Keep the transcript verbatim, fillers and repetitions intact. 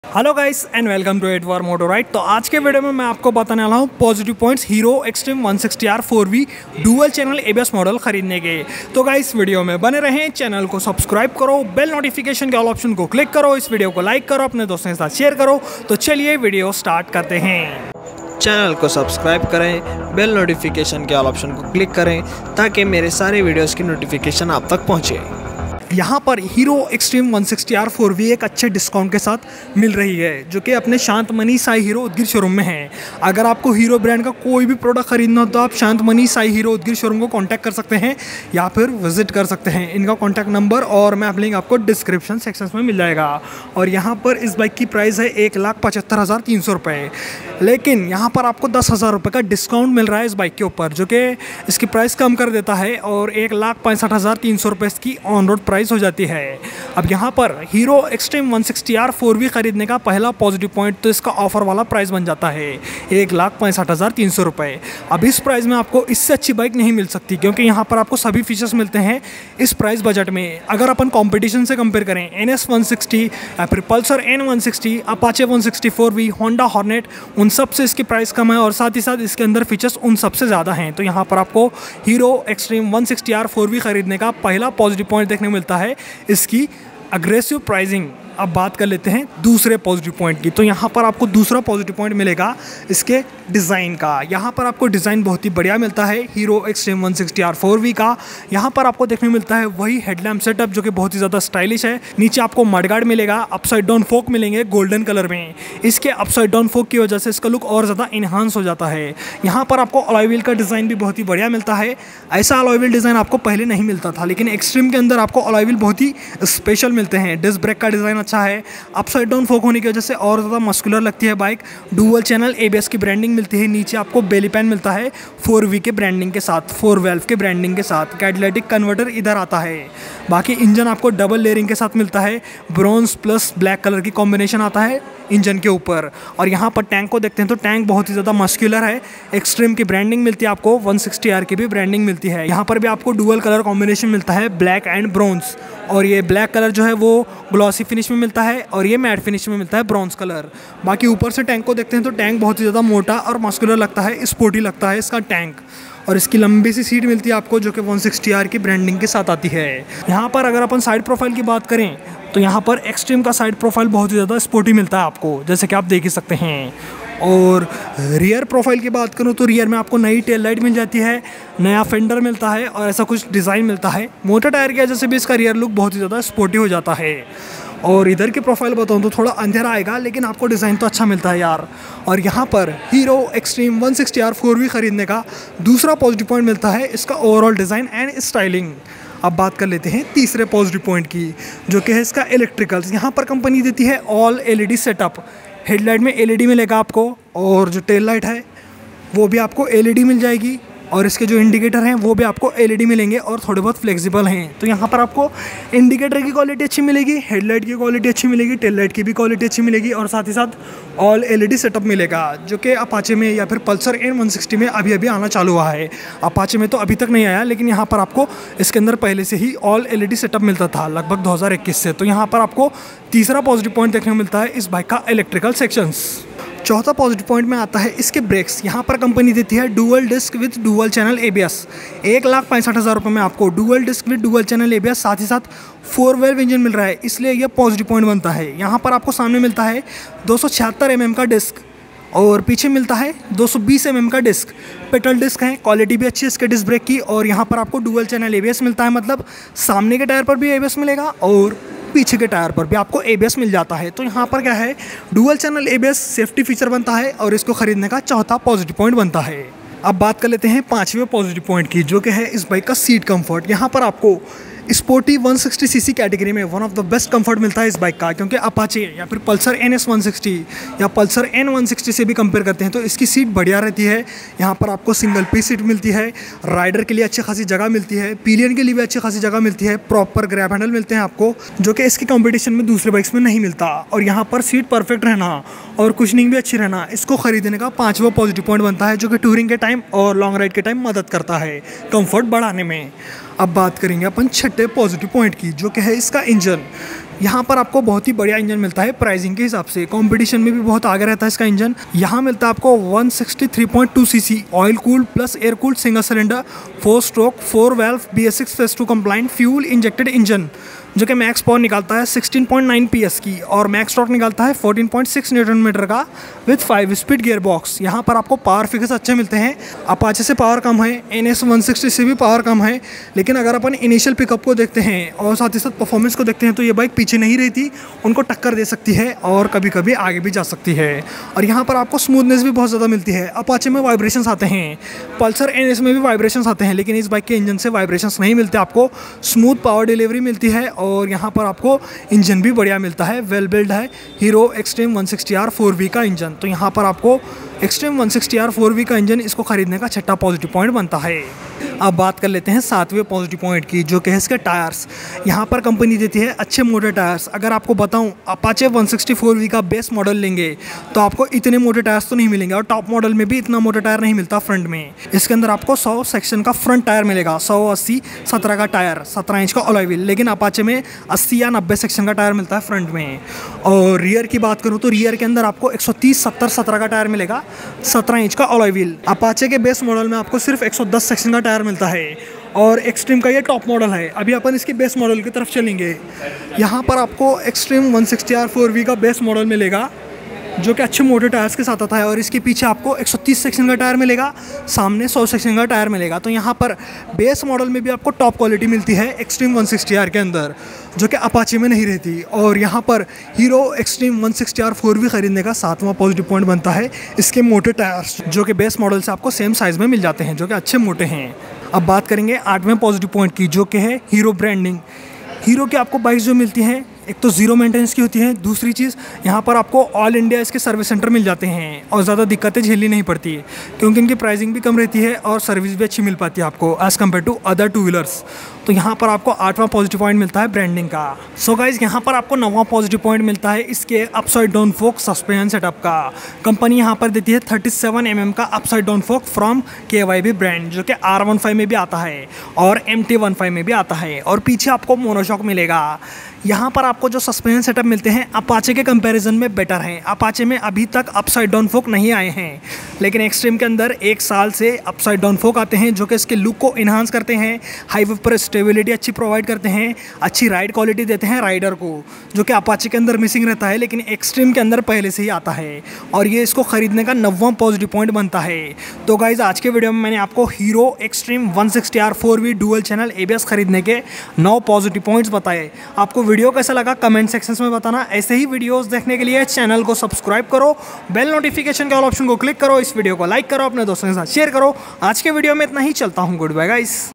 Hello guys and welcome to eight war moto ride. तो आज के वीडियो में मैं आपको बताने वाला हूँ positive points Hero Xtreme one sixty R four V dual channel ABS model खरीदने के। तो गाइस वीडियो में बने रहें, चैनल को सब्सक्राइब करो, बेल नोटिफिकेशन के ऑल ऑप्शन को क्लिक करो, इस वीडियो को लाइक करो, अपने दोस्तों के साथ शेयर करो। तो चलिए वीडियो स्टार्ट करते हैं। चैनल को सब्सक्राइब करें, बेल नोटिफिकेशन के ऑल ऑप्शन को क्लिक करें ताकि मेरे सारे वीडियोस की नोटिफिकेशन आप तक पहुंचे। यहाँ पर hero Xtreme one sixty R four V एक अच्छे डिस्काउंट के साथ मिल रही है, जो कि अपने शांतमनी साई हीरो उदगिर शोरूम में है। अगर आपको हीरो ब्रांड का कोई भी प्रोडक्ट खरीदना हो तो आप शांतमनी साई हीरो उदगिर शोरूम को कांटेक्ट कर सकते हैं या फिर विजिट कर सकते हैं। इनका कांटेक्ट नंबर और मैप लिंक आपको डिस्क्रिप्शन सेक्शन में मिल जाएगा। और यहाँ पर इस बाइक की प्राइस है एक लाख पचहत्तर हज़ार तीन सौ रुपये, लेकिन यहाँ पर आपको दस हज़ार रुपये का डिस्काउंट मिल रहा है इस बाइक के ऊपर, जो कि इसकी प्राइस कम कर देता है और एक लाख पैंसठ हज़ार तीन सौ रुपये इसकी ऑन रोड प्राइस हो जाती है। अब यहाँ पर hero Xtreme one sixty R four V खरीदने का पहला पॉजिटिव पॉइंट तो इसका ऑफर वाला प्राइस बन जाता है एक लाख पैंसठ हज़ार तीन सौ रुपये। अब इस प्राइस में आपको इससे अच्छी बाइक नहीं मिल सकती, क्योंकि यहाँ पर आपको सभी फीचर्स मिलते हैं इस प्राइस बजट में। अगर अपन कॉम्पिटिशन से कंपेयर करें एन एस वन सिक्सटी या फिर Pulsar N one sixty, Apache one sixty four V, Honda Hornet, उन सब से इसकी प्राइस कम है और साथ ही साथ इसके अंदर फीचर्स उन सबसे ज़्यादा हैं। तो यहाँ पर आपको Hero Xtreme one sixty R four V खरीदने का पहला पॉजिटिव पॉइंट देखने को मिलता है इसकी अग्रेसिव प्राइसिंग। अब बात कर लेते हैं दूसरे पॉजिटिव पॉइंट की। तो यहाँ पर आपको दूसरा पॉजिटिव पॉइंट मिलेगा इसके डिज़ाइन का। यहाँ पर आपको डिज़ाइन बहुत ही बढ़िया मिलता है Hero Xtreme one sixty R four V का। यहाँ पर आपको देखने को मिलता है वही हेडलैम्प सेटअप, जो कि बहुत ही ज़्यादा स्टाइलिश है। नीचे आपको मडगार्ड मिलेगा, अपसाइड डाउन फोक मिलेंगे गोल्डन कलर में। इसके अपसाइड डाउन फोक की वजह से इसका लुक और ज़्यादा इन्हांस हो जाता है। यहाँ पर आपको अलॉय व्हील का डिज़ाइन भी बहुत ही बढ़िया मिलता है। ऐसा अलॉय व्हील डिज़ाइन आपको पहले नहीं मिलता था, लेकिन एक्सट्रीम के अंदर आपको अलॉय व्हील बहुत ही स्पेशल मिलते हैं। डिस्क ब्रेक का डिज़ाइन अच्छा है, अपसाइड डाउन फोक होने की वजह से और ज़्यादा मस्कुलर लगती है बाइक। डुअल चैनल एबीएस की ब्रांडिंग मिलती है। नीचे आपको बेली पैन मिलता है फोर वी के ब्रांडिंग के साथ, फोर वेल्व के ब्रांडिंग के साथ। कैटालिटिक कन्वर्टर इधर आता है। बाकी इंजन आपको डबल लेयरिंग के साथ मिलता है, ब्रॉन्ज प्लस ब्लैक कलर की कॉम्बिनेशन आता है इंजन के ऊपर। और यहाँ पर टैंक को देखते हैं तो टैंक बहुत ही ज़्यादा मस्कुलर है। एक्सट्रीम की ब्रांडिंग मिलती है आपको, वन सिक्सटी आर की भी ब्रांडिंग मिलती है। यहाँ पर भी आपको डुअल कलर कॉम्बिनेशन मिलता है, ब्लैक एंड ब्रॉन्ज। और ये ब्लैक कलर जो है वो ग्लॉसी फिनिश में मिलता है और ये मैट फिनिश में मिलता है, ब्रॉन्ज कलर। बाकी ऊपर से टैंक को देखते हैं तो टैंक बहुत ही ज़्यादा मोटा और मस्कुलर लगता है, स्पोर्टी लगता है इसका टैंक। और इसकी लंबी सी सीट मिलती है आपको, जो कि वन सिक्सटी आर की ब्रांडिंग के साथ आती है। यहाँ पर अगर अपन साइड प्रोफाइल की बात करें तो यहाँ पर एक्सट्रीम का साइड प्रोफाइल बहुत ही ज़्यादा स्पोर्टी मिलता है आपको, जैसे कि आप देख ही सकते हैं। और रियर प्रोफाइल की बात करूँ तो रियर में आपको नई टेल लाइट मिल जाती है, नया फेंडर मिलता है और ऐसा कुछ डिज़ाइन मिलता है। मोटर टायर की वजह से भी इसका रियर लुक बहुत ही ज़्यादा स्पोर्टी हो जाता है। और इधर की प्रोफाइल बताऊँ तो थोड़ा अंधेरा आएगा, लेकिन आपको डिज़ाइन तो अच्छा मिलता है यार। और यहाँ पर hero Xtreme one sixty R four V खरीदने का दूसरा पॉजिटिव पॉइंट मिलता है इसका ओवरऑल डिज़ाइन एंड स्टाइलिंग। अब बात कर लेते हैं तीसरे पॉजिटिव पॉइंट की, जो कि है इसका इलेक्ट्रिकल्स। यहाँ पर कंपनी देती है ऑल एलईडी सेटअप। हेडलाइट में एलईडी मिलेगा आपको और जो टेल लाइट है वो भी आपको एलईडी मिल जाएगी और इसके जो इंडिकेटर हैं वो भी आपको एलईडी मिलेंगे और थोड़े बहुत फ्लेक्सिबल हैं। तो यहाँ पर आपको इंडिकेटर की क्वालिटी अच्छी मिलेगी, हेडलाइट की क्वालिटी अच्छी मिलेगी, टेल लाइट की भी क्वालिटी अच्छी मिलेगी और साथ ही साथ ऑल एलईडी सेटअप मिलेगा, जो कि अपाचे में या फिर पल्सर एन वन सिक्सटी में अभी अभी आना चालू हुआ है। अपाचे में तो अभी तक नहीं आया, लेकिन यहाँ पर आपको इसके अंदर पहले से ही ऑल एलईडी सेटअप मिलता था लगभग दो हज़ार इक्कीस से। तो यहाँ पर आपको तीसरा पॉजिटिव पॉइंट देखने को मिलता है इस बाइक का इलेक्ट्रिकल सेक्शंस। चौथा पॉजिटिव पॉइंट में आता है इसके ब्रेक्स। यहाँ पर कंपनी देती है dual disc with dual channel ABS. एक लाख पैंसठ हज़ार रुपये में आपको dual disc with dual channel ABS साथ ही साथ फोर वेल्व इंजन मिल रहा है, इसलिए यह पॉजिटिव पॉइंट बनता है। यहाँ पर आपको सामने मिलता है दो सौ छिहत्तर एम एम का डिस्क और पीछे मिलता है दो सौ बीस एम एम का डिस्क। पेट्रोल डिस्क है, क्वालिटी भी अच्छी है इसके डिस्क ब्रेक की। और यहाँ पर आपको डुअल चैनल एबीएस मिलता है, मतलब सामने के टायर पर भी एबीएस मिलेगा और पीछे के टायर पर भी आपको एबीएस मिल जाता है। तो यहाँ पर क्या है, dual channel ABS safety feature बनता है और इसको खरीदने का चौथा पॉजिटिव पॉइंट बनता है। अब बात कर लेते हैं पाँचवें पॉजिटिव पॉइंट की, जो कि है इस बाइक का सीट कंफर्ट। यहाँ पर आपको sporty one sixty CC category में one of the best comfort मिलता है इस बाइक का, क्योंकि अपाचे या फिर Pulsar N S one sixty या पल्सर एन वन सिक्सटी से भी कंपेयर करते हैं तो इसकी सीट बढ़िया रहती है। यहाँ पर आपको सिंगल पीस सीट मिलती है, राइडर के लिए अच्छी खासी जगह मिलती है, पिलियन के लिए भी अच्छी खासी जगह मिलती है, प्रॉपर ग्रैब हैंडल मिलते हैं आपको, जो कि इसकी कॉम्पिटिशन में दूसरे बाइक्स में नहीं मिलता। और यहाँ पर सीट परफेक्ट रहना और कुशनिंग भी अच्छी रहना इसको खरीदने का पाँचवा पॉजिटिव पॉइंट बनता है, जो कि टूरिंग के टाइम और लॉन्ग राइड के टाइम मदद करता है कंफर्ट बढ़ाने में। अब बात करेंगे अपन छठे पॉजिटिव पॉइंट की, जो कि है इसका इंजन। यहाँ पर आपको बहुत ही बढ़िया इंजन मिलता है प्राइसिंग के हिसाब से, कंपटीशन में भी बहुत आगे रहता है इसका इंजन। यहाँ मिलता है आपको one sixty three point two CC oil cooled plus air cooled single cylinder four stroke four valve B S six phase two compliant fuel injected engine, जो कि मैक्स पावर निकालता है सिक्सटीन पॉइंट नाइन पीएस की और max torque निकालता है fourteen point six newton metre का with five speed gear box. यहाँ पर आपको पावर फिगर्स अच्छे मिलते हैं। अपाचे से पावर कम है, एन एस वन सिक्सटी से भी पावर कम है, लेकिन अगर अपन इनिशियल पिकअप को देखते हैं और साथ ही साथ परफॉर्मेंस को देखते हैं तो ये बाइक पीछे नहीं रहती, उनको टक्कर दे सकती है और कभी कभी आगे भी जा सकती है। और यहाँ पर आपको स्मूथनेस भी बहुत ज़्यादा मिलती है। अपाचे में वाइब्रेशंस आते हैं, पल्सर एन एस में भी वाइब्रेशंस आते हैं, लेकिन इस बाइक के इंजन से वाइब्रेशंस नहीं मिलते, आपको स्मूथ पावर डिलीवरी मिलती है। और यहाँ पर आपको इंजन भी बढ़िया मिलता है, वेल बिल्ड है Hero Xtreme one sixty R four V का इंजन। तो यहाँ पर आपको Xtreme one sixty R four V का इंजन इसको खरीदने का छठा पॉजिटिव पॉइंट बनता है। अब बात कर लेते हैं सातवें पॉजिटिव पॉइंट की, जो कि है इसके टायर्स। यहाँ पर कंपनी देती है अच्छे मोटे टायर्स। अगर आपको बताऊँ Apache one sixty four V का बेस मॉडल लेंगे तो आपको इतने मोटे टायर्स तो नहीं मिलेंगे, और टॉप मॉडल में भी इतना मोटा टायर नहीं मिलता फ्रंट में। इसके अंदर आपको सौ सेक्शन का फ्रंट टायर मिलेगा, सौ अस्सी सत्रह का टायर, सत्रह इंच का अलॉय व्हील, लेकिन अपाचे में अस्सी या नब्बे सेक्शन का टायर मिलता है फ्रंट में। और रियर की बात करूँ तो रियर के अंदर आपको एक सौ तीस सत्तर सत्रह का टायर मिलेगा, सत्रह इंच का अलॉय व्हील। अपाचे के बेस मॉडल में आपको सिर्फ एक सौ दस सेक्शन का टायर मिलता है, और एक्सट्रीम का ये टॉप मॉडल है। अभी अपन इसके बेस मॉडल की तरफ चलेंगे। यहाँ पर आपको Xtreme one sixty R four V का बेस मॉडल मिलेगा, जो कि अच्छे मोटे टायर्स के साथ आता है, और इसके पीछे आपको एक सौ तीस सेक्शन का टायर मिलेगा, सामने सौ सेक्शन का टायर मिलेगा। तो यहाँ पर बेस मॉडल में भी आपको टॉप क्वालिटी मिलती है एक्सट्रीम वन सिक्सटी आर के अंदर, जो कि अपाचे में नहीं रहती। और यहाँ पर hero Xtreme one sixty R four V खरीदने का सातवां पॉजिटिव पॉइंट बनता है इसके मोटे टायर्स, जो कि बेस मॉडल से आपको सेम साइज़ में मिल जाते हैं, जो कि अच्छे मोटे हैं। अब बात करेंगे आठवें पॉजिटिव पॉइंट की, जो कि है हीरो ब्रांडिंग। हीरो की आपको बाइक्स जो मिलती हैं, एक तो ज़ीरो मेंटेनेंस की होती है, दूसरी चीज़ यहाँ पर आपको ऑल इंडिया इसके सर्विस सेंटर मिल जाते हैं और ज़्यादा दिक्कतें झेलनी नहीं पड़ती है, क्योंकि इनकी प्राइसिंग भी कम रहती है और सर्विस भी अच्छी मिल पाती है आपको as compare to other two wheelers. तो यहाँ पर आपको आठवां पॉजिटिव पॉइंट मिलता है ब्रांडिंग का। सो गाइज यहाँ पर आपको नौवां पॉजिटिव पॉइंट मिलता है इसके upside down fork suspension setup का। कंपनी यहाँ पर देती है थर्टी सेवन एम एम का upside down fork from K Y B brand, जो कि आर वन फाइव में भी आता है और एम टी वन फाइव में भी आता है, और पीछे आपको मोनोशॉक मिलेगा। यहाँ पर आपको जो सस्पेंशन सेटअप मिलते हैं अपाचे के कंपैरिजन में बेटर हैं। अपाचे में अभी तक अपसाइड डाउन फोक नहीं आए हैं, लेकिन एक्सट्रीम के अंदर एक साल से अपसाइड डाउन फोक आते हैं, जो कि इसके लुक को इन्हांस करते हैं, हाईवे पर स्टेबिलिटी अच्छी प्रोवाइड करते हैं, अच्छी राइड क्वालिटी देते हैं राइडर को, जो कि अपाचे के अंदर मिसिंग रहता है, लेकिन एक्सट्रीम के अंदर पहले से ही आता है, और ये इसको खरीदने का नौवां पॉजिटिव पॉइंट बनता है। तो गाइज आज के वीडियो में मैंने आपको Hero Xtreme one sixty R four V dual channel A B S खरीदने के नौ पॉजिटिव पॉइंट्स बताए। आपको वीडियो कैसा लगा कमेंट सेक्शन में बताना। ऐसे ही वीडियोस देखने के लिए चैनल को सब्सक्राइब करो, बेल नोटिफिकेशन के ऑल ऑप्शन को क्लिक करो, इस वीडियो को लाइक करो, अपने दोस्तों के साथ शेयर करो। आज के वीडियो में इतना ही, चलता हूँ, गुड बाय गाइस।